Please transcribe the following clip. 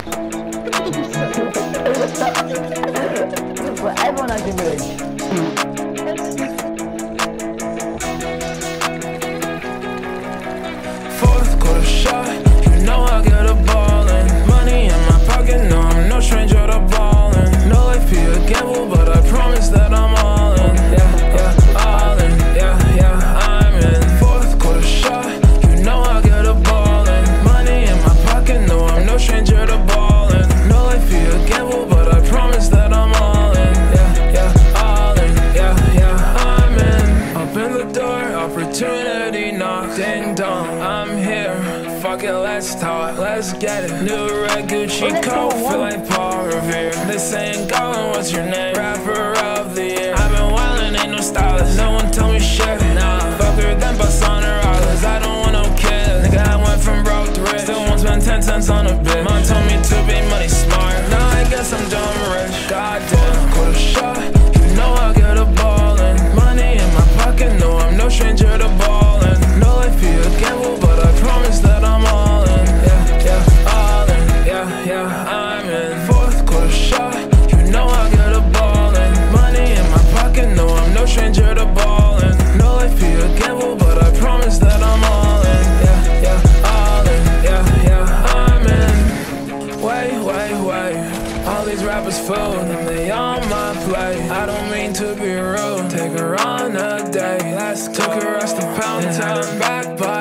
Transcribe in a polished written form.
But everyone has been rich. Fourth quarter shot, you know I get a ballin'. Money in my pocket, no, I'm no stranger to ballin'. No life be a gamble, but I promise that I'm all in. Yeah, yeah, all in. Yeah, yeah, I'm in. Fourth quarter shot, you know I get a ballin'. Money in my pocket, no, I'm no stranger to ballin'. No life be a gamble, but I promise that I'm all in. Yeah, yeah, all in. Yeah, yeah, I'm in. Up in the door, opportunity knock, ding dong, I'm here. Fuck it, let's talk, let's get it. New red Gucci coat, feel like Paul Revere. They saying, Gollin, what's your name? Rapper of the year. I've been wildin', ain't no stylist. No one tell me shit. Nah, fucker than Basana Rollins. I don't want no kid. Nigga, I went from broke to rich. Still won't spend 10 cents on a bitch. Mom told me to be money smart. Now I guess I'm dumb rich. Goddamn, quarter shot. You know I get a ballin'. Money in my pocket, no, I'm no stranger to ballin'. No life be a gamble, but I promise that I'm all in. Yeah, yeah, all in. Yeah, yeah, I'm in. Fourth quarter shot, you know I get a ballin'. Money in my pocket, no, I'm no stranger to ballin'. No life be a gamble, but I promise that I'm all in. Yeah, yeah, all in. Yeah, yeah, I'm in. Wait. All these rappers fool, and they on my plate. I don't mean to be rude. Take her on a date. Took her us to Pound Town, back by